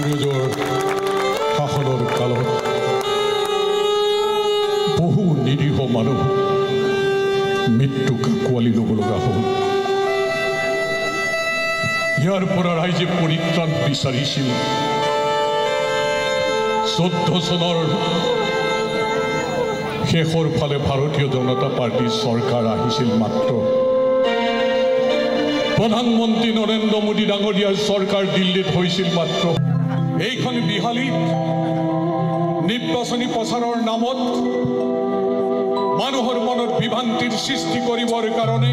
ইংরেজৰ শাসনৰ কালত বহু নিৰীহ মানুহ মৃত্যু কাকুৱালি ল'ব লগা হ'ল ইয়াৰ পৰা ৰাইজে পৰিত্ৰাণ বিচাৰিছিল 14 চনৰ শেষৰ ফালে ভাৰতীয় জনতা পাৰ্টিৰ চৰকাৰ আহিছিল মাত্ৰ প্ৰধানমন্ত্ৰী নৰেন্দ্ৰ মোদী ডাঙৰীয়াৰ চৰকাৰ দিল্লীত হৈছিল মাত্ৰ এইখন বিহালীত নিৰ্বাচনী প্ৰচাৰৰ নামত মানুহৰ মনত বিভ্ৰান্তিৰ সৃষ্টি কৰিবৰ কাৰণে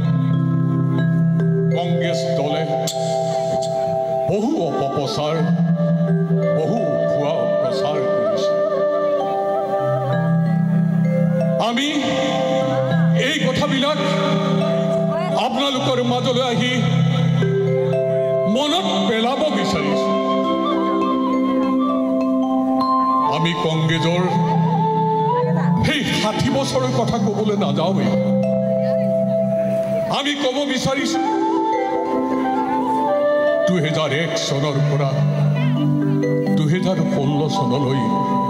কংগ্ৰেছ দলে বহু অপপ্ৰচাৰ বহু ভুৱা প্ৰচাৰ কৰিছে আমি এই কথাবিলাক আপোনালোকৰ মাজলৈ আহি মনত পেলাব বিচাৰিছো আমি কংগ্ৰেছৰ সেই 60 বছৰৰ কথা ক'বলৈ নাযাওঁৱে আমি ক'ব বিচাৰিছো 2001 চনৰ পৰা 2016 চনলৈ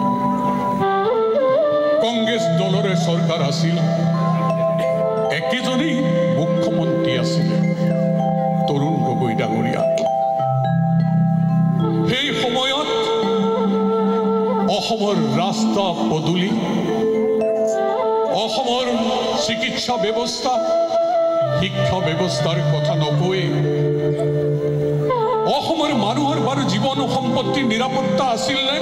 কংগ্ৰেছ দলৰে চৰকাৰ আছিল একেজনেই মুখ্যমন্ত্ৰী আছিল তৰুণ গগৈ ডাঙৰীয়া সেই সময়ত অসমৰ ৰাস্তা পদূলি অসমৰ চিকিৎসা ব্যৱস্থা শিক্ষা ব্যৱস্থাৰ কথা নকৈ অসমৰ মানুহৰ বাৰু জীৱন সম্পত্তিৰ নিৰাপত্তা আছিল নে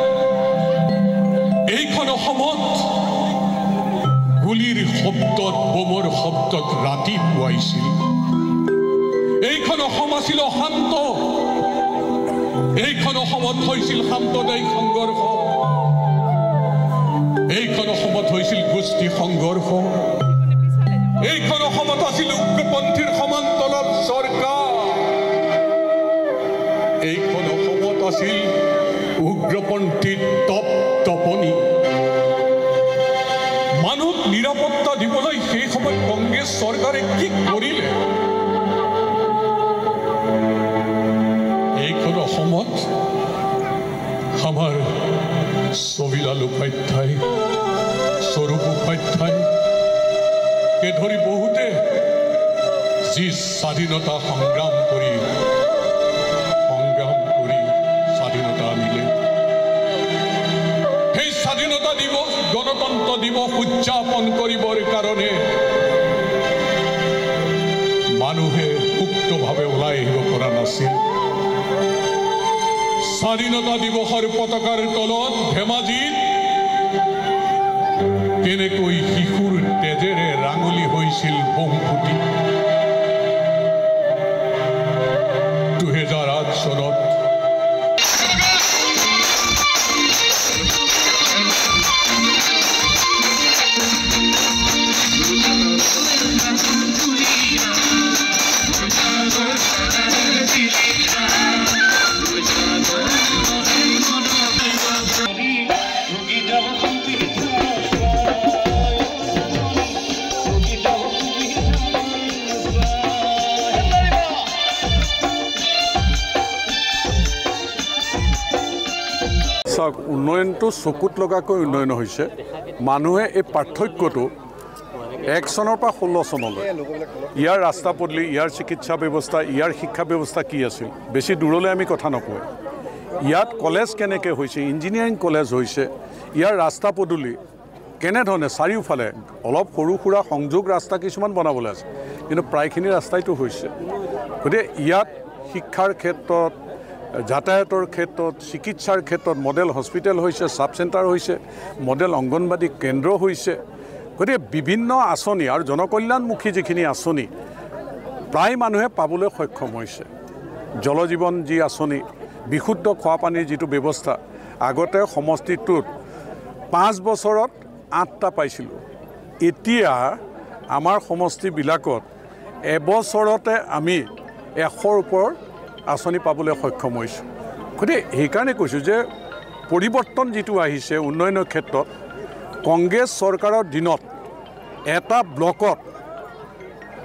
এইখন অসমত গুলিৰ শব্দত বোমৰ শব্দত ৰাতি পুৱাইছিল এইখন অসম আছিল শান্ত এইখন অসমত হৈছিল সাম্প্ৰদায়িক সংঘৰ্ষ এইখন অসমত হৈছিল গোষ্ঠী সংঘৰ্ষ এইখন অসমত আছিল উগ্ৰপন্থীৰ সমান্তৰাল চৰকাৰ এইখন অসমত আছিল উগ্ৰপন্থীৰ তপনি মানুহক নিৰাপত্তা দিবলৈ সেই সময়ত কংগ্ৰেছ চৰকাৰে কি কৰিলে এইখন অসমত আমাৰ ছবিলাল উপাধ্যায় স্বৰূপ উপাধ্যায়কে ধৰি বহুতে যি স্বাধীনতা সংগ্ৰাম কৰি স্বাধীনতা আনিলে সেই স্বাধীনতা দিৱস গণতন্ত্ৰ দিৱস উদযাপন কৰিবৰ কাৰণে মানুহে মুক্তভাৱে ওলাই আহিব পৰা নাছিল স্বাধীনতা দিৱসৰ পতাকাৰ তলত ধেমাজিত কেনেকৈ শিশুৰ তেজেৰে ৰাঙলী হৈছিল বোম ফুটি 2008 চনত উন্নয়নটো চকুত লগাকৈ উন্নয়ন হৈছে মানুহে এই পাৰ্থক্যটো 1 চনৰ পৰা 16 চনলৈ ইয়াৰ ৰাস্তা পদূলি ইয়াৰ চিকিৎসা ব্যৱস্থা ইয়াৰ শিক্ষা ব্যৱস্থা কি আছিল বেছি দূৰলৈ আমি কথা নকওঁ ইয়াত কলেজ কেনেকৈ হৈছে ইঞ্জিনিয়াৰিং কলেজ হৈছে ইয়াৰ ৰাস্তা পদূলি কেনেধৰণে চাৰিওফালে অলপ সৰু সুৰা সংযোগ ৰাস্তা কিছুমান বনাবলৈ আছে কিন্তু প্ৰায়খিনি ৰাস্তাইটো হৈছে গতিকে ইয়াত শিক্ষাৰ ক্ষেত্ৰত যাতায়াতৰ ক্ষেত্ৰত চিকিৎসাৰ ক্ষেত্ৰত মডেল হস্পিটেল হৈছে সাব চেণ্টাৰ হৈছে মডেল অংগনবাদী কেন্দ্ৰ হৈছে গতিকে বিভিন্ন আঁচনি আৰু জনকল্যাণমুখী যিখিনি আঁচনি প্ৰায় মানুহে পাবলৈ সক্ষম হৈছে জলজীৱন যি আঁচনি বিশুদ্ধ খোৱা পানীৰ যিটো ব্যৱস্থা আগতে সমষ্টিটোত 5 বছৰত 8টা পাইছিলোঁ এতিয়া আমাৰ সমষ্টিবিলাকত এবছৰতে আমি 100ৰ ওপৰ আঁচনি পাবলৈ সক্ষম হৈছোঁ গতিকে সেইকাৰণে কৈছোঁ যে পৰিৱৰ্তন যিটো আহিছে উন্নয়নৰ ক্ষেত্ৰত কংগ্ৰেছ চৰকাৰৰ দিনত এটা ব্লকত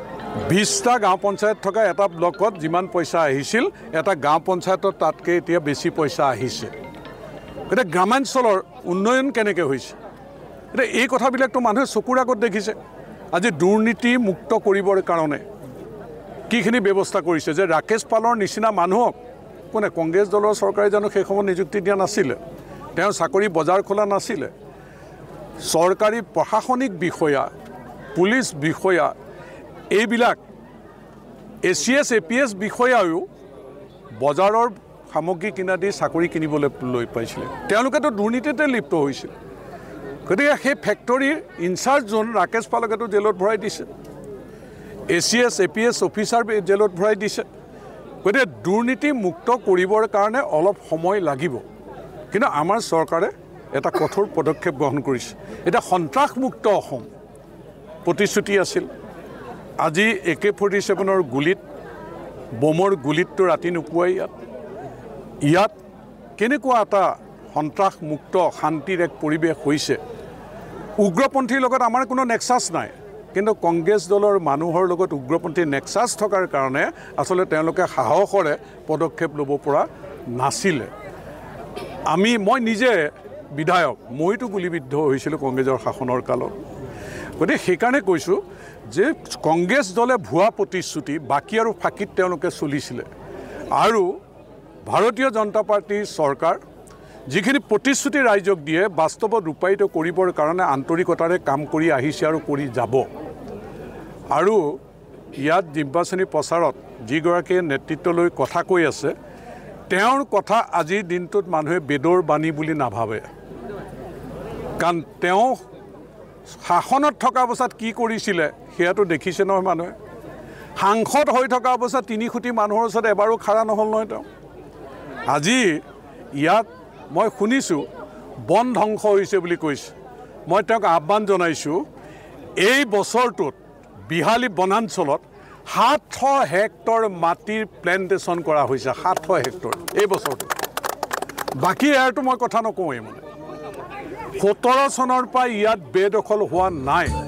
20টা গাঁও পঞ্চায়ত থকা এটা ব্লকত যিমান পইচা আহিছিল এটা গাঁও পঞ্চায়তত তাতকৈ এতিয়া বেছি পইচা আহিছে গতিকে গ্ৰামাঞ্চলৰ উন্নয়ন কেনেকৈ হৈছে এতিয়া এই কথাবিলাকতো মানুহে চকুৰ আগত দেখিছে আজি দুৰ্নীতি মুক্ত কৰিবৰ কাৰণে কিখিনি ব্যৱস্থা কৰিছে যে ৰাকেশ পালৰ নিচিনা মানুহক কোনে কংগ্ৰেছ দলৰ চৰকাৰে জানো সেই সময়ত নিযুক্তি দিয়া নাছিলে তেওঁ চাকৰি বজাৰ খোলা নাছিলে চৰকাৰী প্ৰশাসনিক বিষয়া পুলিচ বিষয়া এইবিলাক ACS APS বিষয়াও বজাৰৰ সামগ্ৰী কিনা দি চাকৰি কিনিবলৈ লৈ পাইছিলে তেওঁলোকেতো দুৰ্নীতিতে লিপ্ত হৈছিল গতিকে সেই ফেক্টৰীৰ ইনচাৰ্জজন ৰাকেশ পালকেতো জেলত ভৰাই দিছে ACS APS অফিচাৰ জেলত ভৰাই দিছে গতিকে দুৰ্নীতি মুক্ত কৰিবৰ কাৰণে অলপ সময় লাগিব কিন্তু আমাৰ চৰকাৰে এটা কঠোৰ পদক্ষেপ গ্ৰহণ কৰিছে এটা সন্ত্ৰাসমুক্ত অসম প্ৰতিশ্ৰুতি আছিল আজি AK-47ৰ গুলিত বোমৰ গুলিতটো ৰাতি নোপোৱাই ইয়াত কেনেকুৱা এটা সন্ত্ৰাসমুক্ত শান্তিৰ এক পৰিৱেশ হৈছে উগ্ৰপন্থীৰ লগত আমাৰ কোনো নেক্সাছ নাই কিন্তু কংগ্ৰেছ দলৰ মানুহৰ লগত উগ্ৰপন্থীৰ নেক্সাছ থকাৰ কাৰণে আচলতে তেওঁলোকে সাহসৰে পদক্ষেপ ল'ব পৰা নাছিলে মই নিজে বিধায়ক মইতো গুলিবিদ্ধ হৈছিলোঁ কংগ্ৰেছৰ শাসনৰ কালত গতিকে সেইকাৰণে কৈছোঁ যে কংগ্ৰেছ দলে ভুৱা প্ৰতিশ্ৰুতি বাকী আৰু ফাঁকিত তেওঁলোকে চলিছিলে আৰু ভাৰতীয় জনতা পাৰ্টিৰ চৰকাৰ যিখিনি প্ৰতিশ্ৰুতি ৰাইজক দিয়ে বাস্তৱত ৰূপায়িত কৰিবৰ কাৰণে আন্তৰিকতাৰে কাম কৰি আহিছে আৰু কৰি যাব আৰু ইয়াত নিৰ্বাচনী প্ৰচাৰত যিগৰাকীয়ে নেতৃত্ব লৈ কথা কৈ আছে তেওঁৰ কথা আজিৰ দিনটোত মানুহে বেদৰ বাণী বুলি নাভাবে কাৰণ তেওঁ শাসনত থকা অৱস্থাত কি কৰিছিলে সেয়াটো দেখিছে নহয় মানুহে সাংসদ হৈ থকা অৱস্থাত 3 কোটি মানুহৰ ওচৰত এবাৰো খাৰা নহ'ল নহয় তেওঁ আজি ইয়াত মই শুনিছোঁ বন ধ্বংস হৈছে বুলি কৈছে মই তেওঁক আহ্বান জনাইছোঁ এই বছৰটোত বিহালী বনাঞ্চলত 700 হেক্টৰ মাটিৰ প্লেণ্টেশ্যন কৰা হৈছে 700 হেক্টৰ এই বছৰটোত বাকী ইয়াৰটো মই কথা নকওঁৱেই মানে 17 চনৰ পৰা ইয়াত বেদখল হোৱা নাই